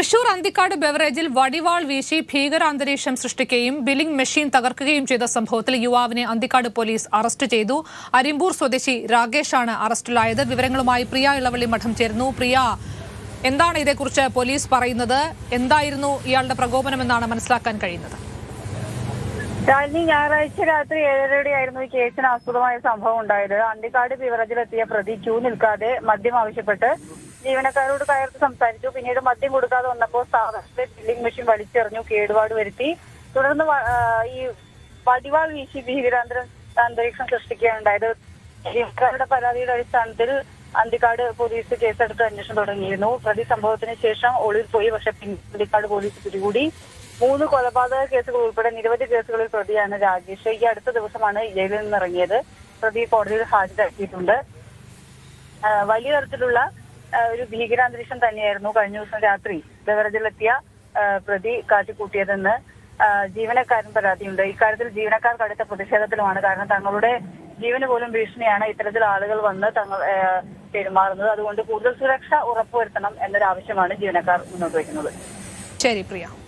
തൃശൂർ അന്തിക്കാട് ബെവറേജിൽ വടിവാൾ വീശി ഭീകരാന്തരീക്ഷം സൃഷ്ടിക്കുകയും billing machine തകർക്കുകയും ചെയ്ത സംഭവത്തിൽ യുവാവിനെ അന്തിക്കാട് പോലീസ് അറസ്റ്റ് ചെയ്തു. അരിമ്പൂർ സ്വദേശി രാകേഷാണ് അറസ്റ്റിലായത്. വിവരങ്ങളുമായി പ്രിയ ഇളവള്ളി മഠം ചേരുന്നു. പ്രിയ, എന്താണ് ഇതേക്കുറിച്ച് പോലീസ് പറയുന്നത്? എന്തായിരുന്നു ഇയാളുടെ പ്രകോപനമെന്നാണ് മനസ്സിലാക്കാൻ കഴിയുന്നത്? ഞായറാഴ്ച രാത്രി 7:30 ഈ കേസിന് ആസ്പദമായ സംഭവം ഉണ്ടായത്. അന്തിക്കാട് ബിവറേജിലെത്തിയ പ്രതി ക്യൂ നിൽക്കാതെ മദ്യം ആവശ്യപ്പെട്ട് ജീവനക്കാരോട് കയർത്ത് സംസാരിച്ചു. പിന്നീട് മദ്യം കൊടുക്കാതെ വന്നപ്പോൾ സ്ഥാപനത്തിലെ ബില്ലിംഗ് മെഷീൻ വലിച്ചെറിഞ്ഞു, കേടുപാട് വരുത്തി. തുടർന്ന് ഈ വടിവാൾ വീശി ഭീകരാന്തരീക്ഷം സൃഷ്ടിക്കുകയാണുണ്ടായത്. ജീവനക്കാരുടെ പരാതിയുടെ അടിസ്ഥാനത്തിൽ അന്തിക്കാട് പോലീസ് കേസെടുത്ത് അന്വേഷണം തുടങ്ങിയിരുന്നു. പ്രതി സംഭവത്തിന് ശേഷം ഒളിവിൽ പോയി. പക്ഷെ അന്തിക്കാട് പോലീസ് പിടികൂടി. 3 കൊലപാതക കേസുകൾ ഉൾപ്പെടെ നിരവധി കേസുകളിൽ പ്രതിയാണ് രാകേഷ്. ഈ അടുത്ത ദിവസമാണ് ജയിലിൽ നിന്ന് ഇറങ്ങിയത്. പ്രതി കോടതിയിൽ ഹാജരാക്കിയിട്ടുണ്ട്. വലിയ തരത്തിലുള്ള ഒരു ഭീകരാന്തരീക്ഷം തന്നെയായിരുന്നു കഴിഞ്ഞ ദിവസം രാത്രി ബെവറേജിലെത്തിയ പ്രതി കാട്ടിക്കൂട്ടിയതെന്ന് ജീവനക്കാരൻ പരാതിയുണ്ട്. ഇക്കാര്യത്തിൽ ജീവനക്കാർ കടുത്ത പ്രതിഷേധത്തിലുമാണ്. കാരണം തങ്ങളുടെ ജീവന് പോലും ഭീഷണിയാണ് ഇത്തരത്തിൽ ആളുകൾ വന്ന് പെരുമാറുന്നത്. അതുകൊണ്ട് കൂടുതൽ സുരക്ഷ ഉറപ്പുവരുത്തണം എന്നൊരു ആവശ്യമാണ് ജീവനക്കാർ മുന്നോട്ട് വയ്ക്കുന്നത്. ശരി പ്രിയ.